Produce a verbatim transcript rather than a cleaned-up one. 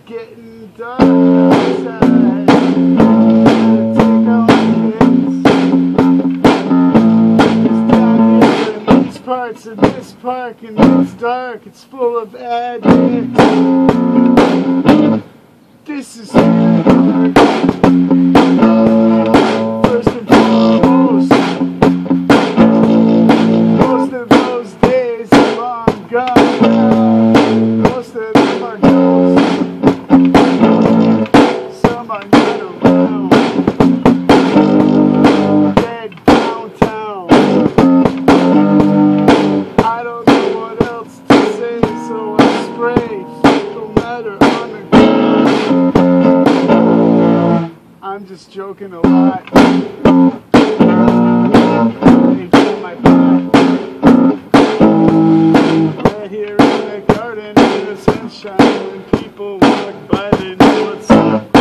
getting dark outside. Take out my kids. It's down here in these parts of this park, and it's dark. It's full of addicts. This is hard. First and foremost, most of those days are long gone. Most of them are ghosts. Some are not around. Dead downtown. I don't know what else to say, so I spray fecal matter on the ground. I'm just joking a lot. My pot. Right here in the garden in the sunshine, when people walk by, they know what's up.